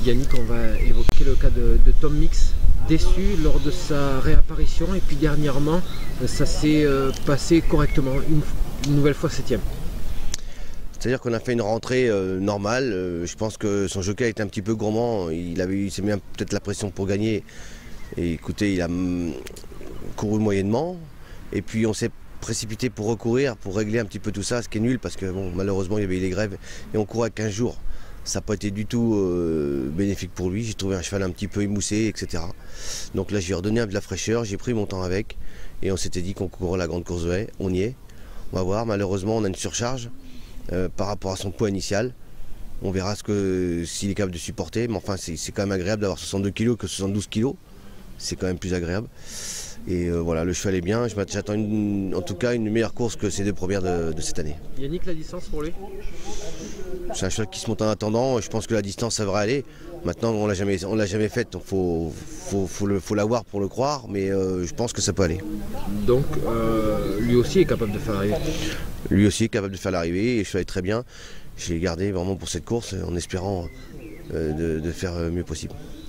Yannick, on va évoquer le cas de Tom Mix, déçu lors de sa réapparition et puis dernièrement ça s'est passé correctement, une nouvelle fois 7e. C'est-à-dire qu'on a fait une rentrée normale, je pense que son jockey était un petit peu gourmand, il s'est mis peut-être la pression pour gagner, et écoutez, il a couru moyennement, et puis on s'est précipité pour recourir, pour régler un petit peu tout ça, ce qui est nul parce que bon, malheureusement il y avait eu les grèves et on courait à 15 jours. Ça n'a pas été du tout bénéfique pour lui, j'ai trouvé un cheval un petit peu émoussé, etc. Donc là j'ai redonné un peu de la fraîcheur, j'ai pris mon temps avec et on s'était dit qu'on courait la grande course de haie, on y est. On va voir, malheureusement on a une surcharge par rapport à son poids initial. On verra s'il est capable de supporter, mais enfin c'est quand même agréable d'avoir 62 kg que 72 kg. C'est quand même plus agréable. Et voilà, le cheval est bien. J'attends en tout cas une meilleure course que ces deux premières de cette année. Yannick, la distance pour lui? C'est un cheval qui se monte en attendant. Je pense que la distance, ça devrait aller. Maintenant, on l'a jamais faite. Il faut l'avoir pour le croire, mais je pense que ça peut aller. Donc, lui aussi est capable de faire l'arrivée? Lui aussi est capable de faire l'arrivée et le cheval est très bien. Je l'ai gardé vraiment pour cette course en espérant de faire mieux possible.